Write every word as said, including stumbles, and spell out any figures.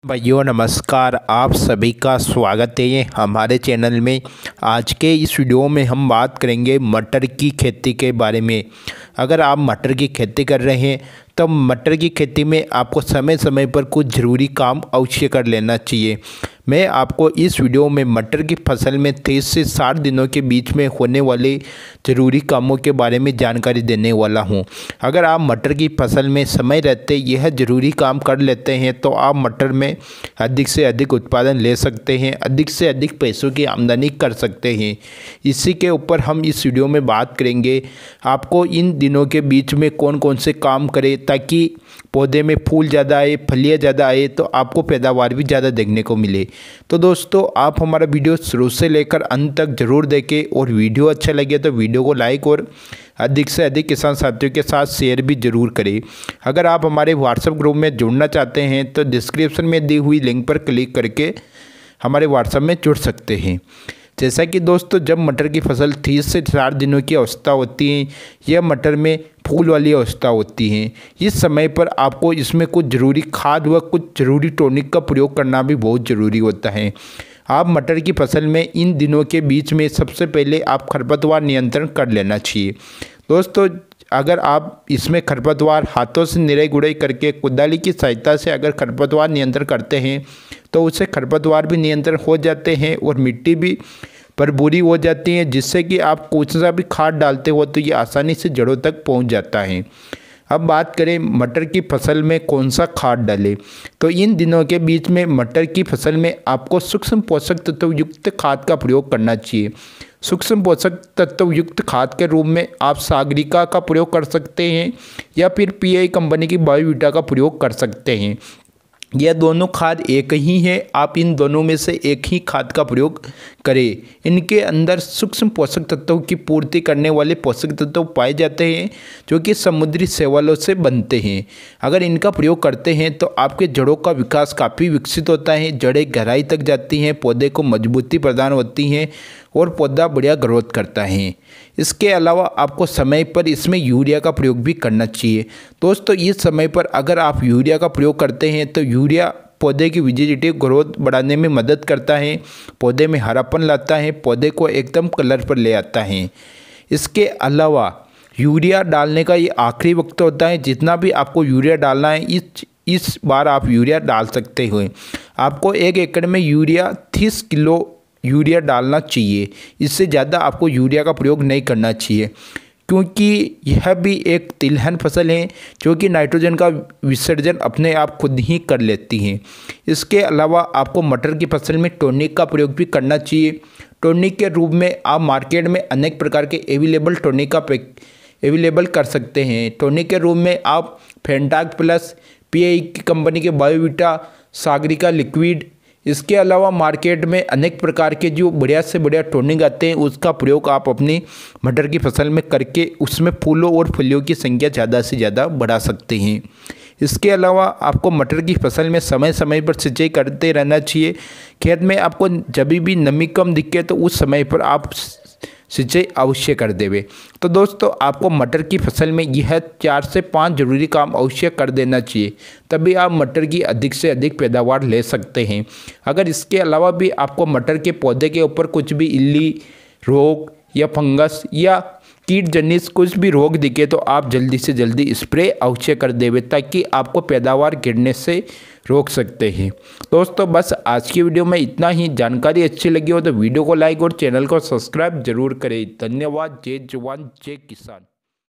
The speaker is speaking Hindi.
भाइयों नमस्कार, आप सभी का स्वागत है हमारे चैनल में। आज के इस वीडियो में हम बात करेंगे मटर की खेती के बारे में। अगर आप मटर की खेती कर रहे हैं तो मटर की खेती में आपको समय समय पर कुछ ज़रूरी काम अवश्य कर लेना चाहिए। मैं आपको इस वीडियो में मटर की फसल में तीस से साठ दिनों के बीच में होने वाले ज़रूरी कामों के बारे में जानकारी देने वाला हूं। अगर आप मटर की फसल में समय रहते यह ज़रूरी काम कर लेते हैं तो आप मटर में अधिक से अधिक उत्पादन ले सकते हैं, अधिक से अधिक पैसों की आमदनी कर सकते हैं। इसी के ऊपर हम इस वीडियो में बात करेंगे। आपको इन दिनों के बीच में कौन कौन से काम करें ताकि पौधे में फूल ज़्यादा आए, फलियाँ ज़्यादा आए, तो आपको पैदावार भी ज़्यादा देखने को मिले। तो दोस्तों, आप हमारा वीडियो शुरू से लेकर अंत तक ज़रूर देखें और वीडियो अच्छा लगे तो वीडियो को लाइक और अधिक से अधिक किसान साथियों के साथ शेयर भी ज़रूर करें। अगर आप हमारे व्हाट्सएप ग्रुप में जुड़ना चाहते हैं तो डिस्क्रिप्शन में दी हुई लिंक पर क्लिक करके हमारे व्हाट्सएप में जुड़ सकते हैं। जैसा कि दोस्तों, जब मटर की फसल तीस से साठ दिनों की अवस्था होती है, यह मटर में फूल वाली अवस्था होती है। इस समय पर आपको इसमें कुछ ज़रूरी खाद व कुछ ज़रूरी टॉनिक का प्रयोग करना भी बहुत ज़रूरी होता है। आप मटर की फसल में इन दिनों के बीच में सबसे पहले आप खरपतवार नियंत्रण कर लेना चाहिए। दोस्तों, अगर आप इसमें खरपतवार हाथों से निराई गुड़ाई करके कुदाली की सहायता से अगर खरपतवार नियंत्रण करते हैं तो उससे खरपतवार भी नियंत्रण हो जाते हैं और मिट्टी भी भरपूरी हो जाती है, जिससे कि आप कुछ सा भी खाद डालते हो तो ये आसानी से जड़ों तक पहुंच जाता है। अब बात करें मटर की फसल में कौन सा खाद डालें, तो इन दिनों के बीच में मटर की फसल में आपको सूक्ष्म पोषक तत्व युक्त खाद का प्रयोग करना चाहिए। सूक्ष्म पोषक तत्व युक्त खाद के रूप में आप सागरिका का प्रयोग कर सकते हैं या फिर पीआई कंपनी की बायोवीटा का प्रयोग कर सकते हैं। यह दोनों खाद एक ही है, आप इन दोनों में से एक ही खाद का प्रयोग करें। इनके अंदर सूक्ष्म पोषक तत्वों की पूर्ति करने वाले पोषक तत्व पाए जाते हैं जो कि समुद्री शैवालों से बनते हैं। अगर इनका प्रयोग करते हैं तो आपके जड़ों का विकास काफ़ी विकसित होता है, जड़ें गहराई तक जाती हैं, पौधे को मजबूती प्रदान होती हैं और पौधा बढ़िया ग्रोथ करता है। इसके अलावा आपको समय पर इसमें यूरिया का प्रयोग भी करना चाहिए। दोस्तों, इस समय पर अगर आप यूरिया का प्रयोग करते हैं तो यूरिया पौधे की वेजिटेटिव ग्रोथ बढ़ाने में मदद करता है, पौधे में हरापन लाता है, पौधे को एकदम कलर पर ले आता है। इसके अलावा यूरिया डालने का ये आखिरी वक्त होता है। जितना भी आपको यूरिया डालना है इस इस बार आप यूरिया डाल सकते हो। आपको एक एकड़ में यूरिया तीस किलो यूरिया डालना चाहिए। इससे ज़्यादा आपको यूरिया का प्रयोग नहीं करना चाहिए, क्योंकि यह भी एक तिलहन फसल है जो कि नाइट्रोजन का विसर्जन अपने आप खुद ही कर लेती हैं। इसके अलावा आपको मटर की फसल में टॉनिक का प्रयोग भी करना चाहिए। टॉनिक के रूप में आप मार्केट में अनेक प्रकार के अवेलेबल टॉनिक का अवेलेबल कर सकते हैं। टॉनिक के रूप में आप फेंटाक प्लस, पीआई की कंपनी के बायोवीटा, सागरिका लिक्विड, इसके अलावा मार्केट में अनेक प्रकार के जो बढ़िया से बढ़िया टॉनिक आते हैं उसका प्रयोग आप अपनी मटर की फसल में करके उसमें फूलों और फलियों की संख्या ज़्यादा से ज़्यादा बढ़ा सकते हैं। इसके अलावा आपको मटर की फसल में समय समय पर सिंचाई करते रहना चाहिए। खेत में आपको जब भी नमी कम दिखे तो उस समय पर आप सिंचाई अवश्य कर देवे। तो दोस्तों, आपको मटर की फसल में यह चार से पाँच जरूरी काम अवश्य कर देना चाहिए, तभी आप मटर की अधिक से अधिक पैदावार ले सकते हैं। अगर इसके अलावा भी आपको मटर के पौधे के ऊपर कुछ भी इल्ली रोग या फंगस या कीट जनित कुछ भी रोग दिखे तो आप जल्दी से जल्दी स्प्रे अवश्य कर देवे ताकि आपको पैदावार गिरने से रोक सकते हैं। दोस्तों, बस आज की वीडियो में इतना ही। जानकारी अच्छी लगी हो तो वीडियो को लाइक और चैनल को सब्सक्राइब जरूर करें। धन्यवाद। जय जवान जय किसान।